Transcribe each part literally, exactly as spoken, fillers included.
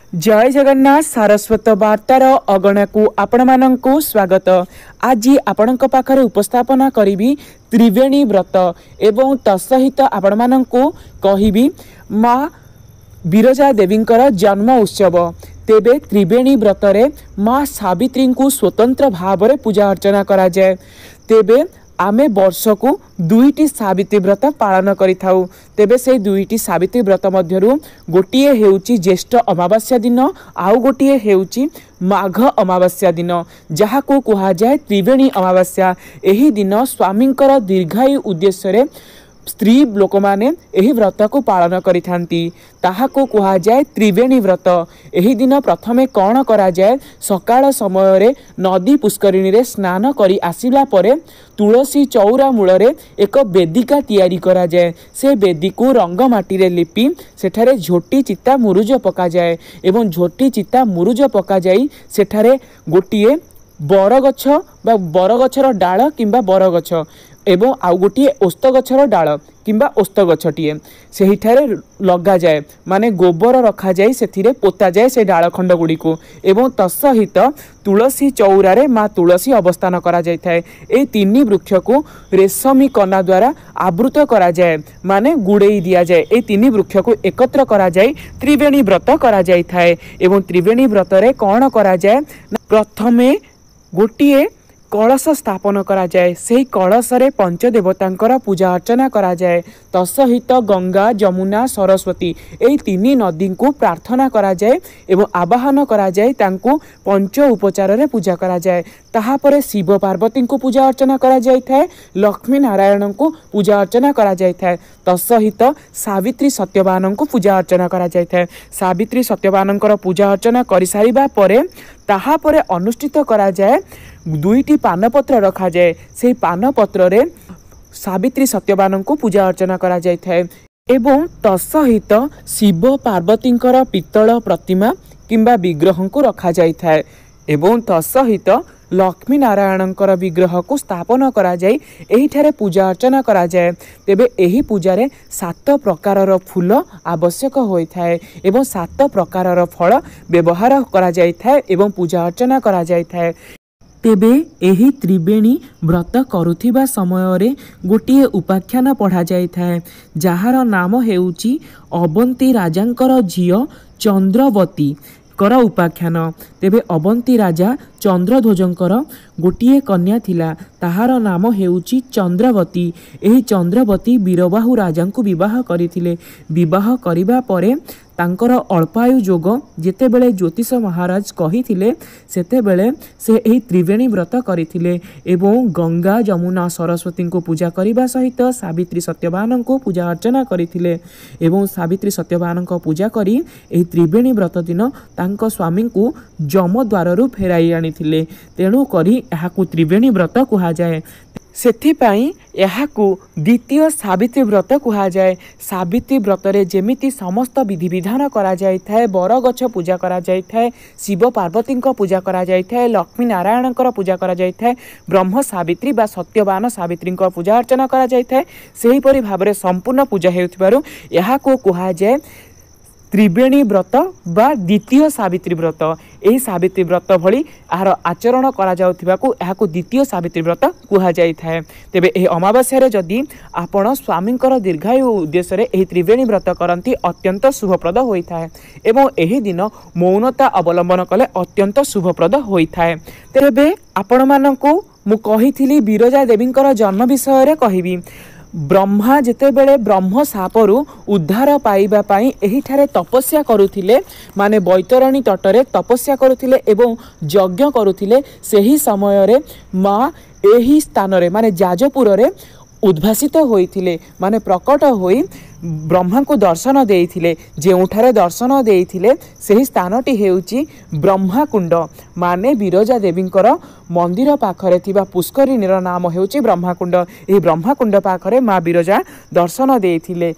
जय जगन्नाथ सारस्वत वार्तार अगणा को आपण मानंकु स्वागत। आज आपण पाखरे उपस्थापना करी त्रिवेणी व्रत एवं तत्सहित आपण मानंकु कहिबी माँ विरजा देवींकर जन्म उत्सव। तेबे त्रिवेणी व्रतरे माँ सावित्री को स्वतंत्र भाव में पूजा अर्चना करा जाए। तेबे आमे वर्ष को दुईटी सावित्री व्रत पालन करिथाउ। तेबे से दुईटी सावित्री व्रत मध्यरु गोटिए हेउची ज्येष्ठ अमावास्या दिन आउ गोटिए हेउची माघ अमावास्या दिन, जहा को कहा जाए त्रिवेणी अमावास्या। एही दिन स्वामींकर दीर्घायु उद्देश्य स्त्री लोक माने एही व्रत को पालन करिथांती, ताहा को कहा जाए त्रिवेणी व्रत। एही दिन प्रथमे कौन करा जाए, सकाळ समय रे नदी पुष्करिणी रे स्नान करी आसिला परे तुलसी चौरा मूलरे एक वेदिका तैयारी करा जाए। से वेदी को रंग माटी रे लिपि सेठारे झोटी चिता मुरुज पका जाए एवं झोटी चिता मुरुज पका जाई सेठारे गोटिए बरगछ बा बरगछर डाळ किंबा बरगछ एवं आउ गोटे ओस्त गछर डाल किंबा ओस्त गछटीए सेहिठारे लगा जाए, माने गोबर रखा जाए सेथिरे पोता जाए से डाल खंड गुड़ी को एवं तत्सहित तुलसी चौरारे माँ तुलसी अवस्थान करा जाय थाए। ए तीन वृक्ष को रेशमी कना द्वारा आवृत करा जाए, माने गुड़ेई दिया जाए। ए तीन वृक्ष को एकत्र करा जाए त्रिवेणी व्रत करा जाय थाए। एवं त्रिवेणी व्रत रे कौन करा जाए, प्रथमे गोटिए कलश स्थापन करा जाए। से कलश रे पंचदेवतांकर पूजा अर्चना करा जाए। तत्सहित गंगा जमुना सरस्वती एई तीन नदी को प्रार्थना करा जाए एवं आवाहन करा जाए, तांको पंच उपचार रे पूजा करा जाए। ताहापरे शिव पार्वती को पूजा अर्चना करा जाय थाए, लक्ष्मी नारायण को पूजा अर्चना करा जाय थाए। तत्सहित सावित्री सत्यवान को पूजा अर्चना करा जाय थाए। सावित्री सत्यवानंकर पूजा अर्चना करि सारिबा परे ताहापरे अनुष्ठित करा जाए दुईटी पानपत्र रखा जाए। से पानपत्र रे सावित्री सत्यवान को पूजा अर्चना करा जाय थाए एवं तत्सहित शिव पार्वतींकर पित्तल प्रतिमा किंबा विग्रह को रखा जाय थाए एवं तत्सहित लक्ष्मी नारायणंकर विग्रह को स्थापन करा जाय। एहिठारे पूजा अर्चना करा जाए। तेबे एही पूजारे सात प्रकारर फूल आवश्यक होय थाए एवं सात प्रकारर फल व्यवहार करा जाय थाए एवं पूजा अर्चना करा जाय थाए। तेबे एही त्रिवेणी व्रत करुथिबा समय रे गोटिए उपाख्यान पढ़ा जाय थाए, जहार नाम हेउची अवंती राजांकर झियो चंद्रवती कर उपाख्यान। तेबे अवंती राजा चंद्रध्वजंकर गोटिए कन्या थिला, ताहार नाम हेउची चंद्रवती। एही चंद्रवती वीरबाहु राजा को विवाह करिथिले। विवाह करिबा परे तांकर अल्पायु जोग जेतेबेले ज्योतिष महाराज कहिथिले सेतेबेले से एही त्रिवेणी व्रत करिथिले एवं गंगा जमुना सरस्वती को पूजा करिबा सहित सावित्री सत्यवान को पूजा अर्चना करिथिले एवं सावित्री सत्यवान को पूजा करी एही त्रिवेणी व्रत दिन तांको स्वामी को जम द्वाररु फेराई आनिथिले। तेणु करी एहाकु त्रिवेणी व्रत कुहा जाए। सेथिपाई एहाकु द्वितीय सावित्री व्रत कुहा जाए। सावित्री व्रत रे जेमिति समस्त विधि विधान करा जाय थाए, बरगछ पूजा करा जाय थाए, शिव पार्वती पूजा करा जाय थाए, लक्ष्मी नारायण पूजा करा जाय थाए, ब्रह्म सावित्री बा सत्यवान सावित्री पूजा अर्चना करा जाय थाए। सेही परि भाबरे संपूर्ण पूजा हेउथिबारु एहाकु कुहा जाए त्रिवेणी व्रत बा द्वितीय सावित्री व्रत। एही सावित्री व्रत भली आहार आचरण करा जाउथिबाकु एहाकु द्वितीय सावित्री व्रत कुहा जाय थाए। तेबे एही अमावास्या रे जदि आपण स्वामींकर दीर्घायु उद्देश्य रे एही त्रिवेणी व्रत करंती अत्यंत शुभप्रद होई थाए एवं एही दिन मौनता अवलंबन कले अत्यंत शुभप्रद होई थाए। तेबे आपण मानकु मु कहिथिली विरजा देवींकर जन्म विषय रे कहिबी। ब्रह्मा जेतेबेले ब्रह्म सापरु उद्धार पाइबा पाई एहिठारे तपस्या करुथिले, माने बैतरणी तटरे तपस्या करुथिले एवं यज्ञ करुथिले। सेही समय रे माँ एही स्थान रे माने जाजपुर रे उद्भासित होइथिले, माने प्रकट होई ब्रह्मा को दर्शन देइथिले। जेउठारे दर्शन देइथिले सेही स्थानटी हेउची ब्रह्माकुंड, माने विरजा देवींकर मंदिर पाखरे थिबा पुष्करिणीर नाम हेउची ब्रह्माकुंड। एही ब्रह्माकुंड पाखरे माँ विरजा दर्शन देइथिले।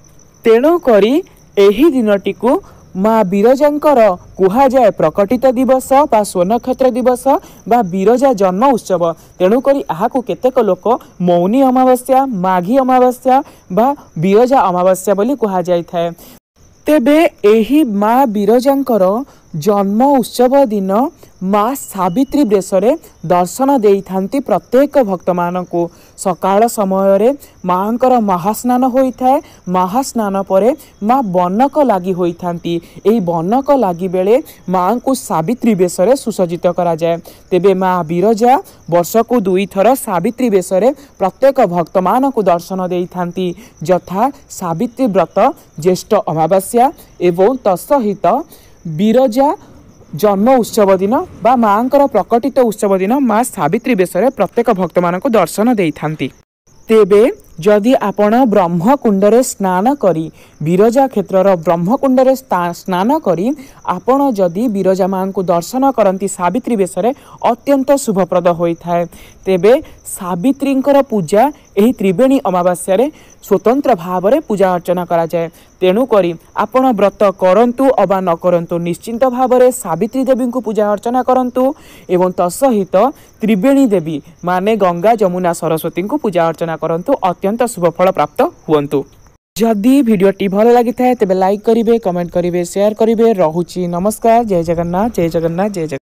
तेणु करी एही दिनटी को माँ विरजांकर कुहा जाए प्रकटित दिवस बा स्वनक्षत्र दिवस बा विरजा जन्म उत्सव। तेणुकरी आहाकु केतेक लोक मौनी अमावास्या, माघी अमावास्या बा विरजा अमावास्या बोली कुहा जाय थाए। तेबे एही माँ बिरजांकर जन्म उत्सव दिन माँ सावित्री बेशरे दर्शन देइथांती प्रत्येक भक्त मानकु। सकाळ समय माँकर महास्नान होइथाए। महास्नान परे माँ बनक लागि होइथांती। एही बनक लागि बेले माँ को सावित्री बेशरे सुसज्जित करा जाए। तेबे माँ बिरजा वर्षकु दुई थर सावित्री बेशरे प्रत्येक भक्त मानकु दर्शन देइथांती, यथा सावित्री व्रत, ज्येष्ठ अमावास्या एवं तत्सहित बिरजा जन्म उत्सव दिन बा माँकर प्रकटित उत्सव दिन माँ सावित्री बेशरे प्रत्येक भक्त मानक दर्शन देइथांती। तेबे जदि आपण ब्रह्मकुंडरे स्नान करी बिरजा क्षेत्रर ब्रह्मकुंडरे स्नान करी आपण जदि बिरजा माँ को दर्शन करती सावित्री बेशरे अत्यंत शुभप्रद होइथाए। तेबे सावित्रींकर पूजा एही त्रिवेणी अमावास्या रे स्वतंत्र भाव में पूजा अर्चना करा जाए। तेणु करी आपण व्रत करंतु अबा न करंतु निश्चिंत भाव में सावित्री देवी को पूजा अर्चना करंतु एवं तत्सहित त्रिवेणी देवी माने गंगा जमुना सरस्वती को पूजा अर्चना करंतु, अत्यंत शुभफल प्राप्त हुवंतु। जदि भिडियोटी भल लगी थाए तेबे लाइक करिवे, कमेंट करिवे, शेयर करिवे। रहुची नमस्कार। जय जगन्नाथ, जय जगन्नाथ, जय जगन्नाथ।